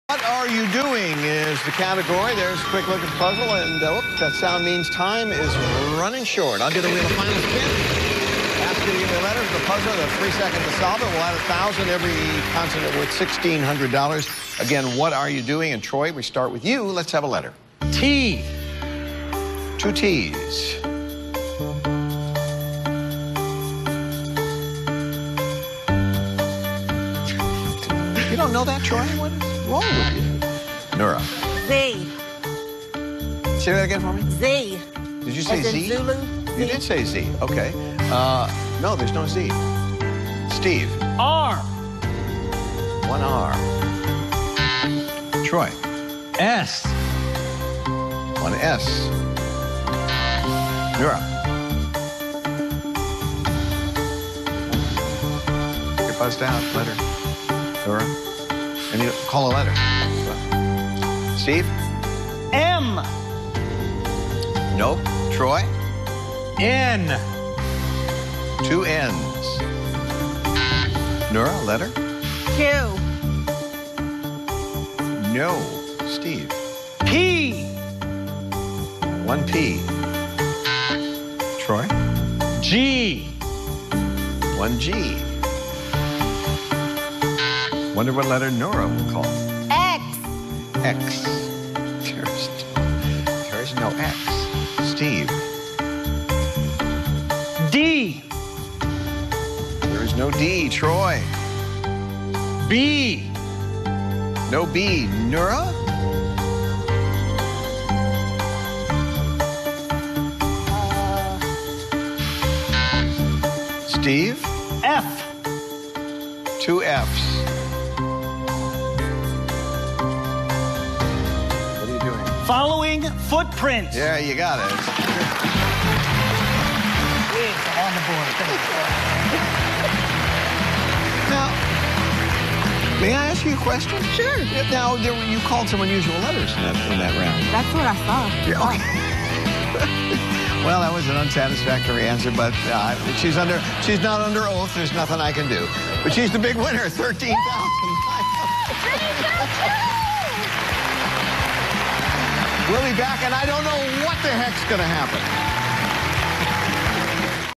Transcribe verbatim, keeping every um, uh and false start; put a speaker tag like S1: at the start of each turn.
S1: What are you doing is the category. There's a quick look at the puzzle, and uh, whoops, that sound means time is running short. I'll give the wheel a final spin. Ask you to give me a letter to the puzzle. That's three seconds to solve it. We'll add a thousand every consonant worth sixteen hundred dollars. Again, what are you doing? And Troy, we start with you. Let's have a letter.
S2: T.
S1: Two T's. You don't know that, Troy? What is wrong with you? Nora.
S3: Z.
S1: Say that again for me.
S3: Z.
S1: Did you say
S3: As in
S1: Z?
S3: Zulu?
S1: You did say Z. Okay. Uh, no, there's no Z. Steve.
S2: R.
S1: One R. Troy.
S2: S.
S1: One S. Nora. Get buzzed out. Letter. Nora. And you call a letter. Steve?
S2: M.
S1: Nope. Troy?
S2: N.
S1: Two N's. Nora, letter?
S3: Q.
S1: No. Steve?
S2: P.
S1: One P. Troy?
S2: G.
S1: One G. Wonder what letter Nora will call.
S3: X.
S1: X. There's, there's no X. Steve?
S2: D.
S1: There is no D. Troy?
S2: B.
S1: No B. Nora?
S3: Uh,
S1: Steve?
S2: F.
S1: Two F's. What are you doing?
S2: Following footprint.
S1: Yeah, you got it.
S2: It's on the board.
S1: Now, may I ask you a question?
S3: Sure.
S1: Now, there, you called some unusual letters in that, in that round.
S3: That's what I saw.
S1: Yeah, okay. Well, that was an unsatisfactory answer, but uh, she's under. She's not under oath. There's nothing I can do. But she's the big winner, thirteen thousand dollars. We'll be back, and I don't know what the heck's going to happen.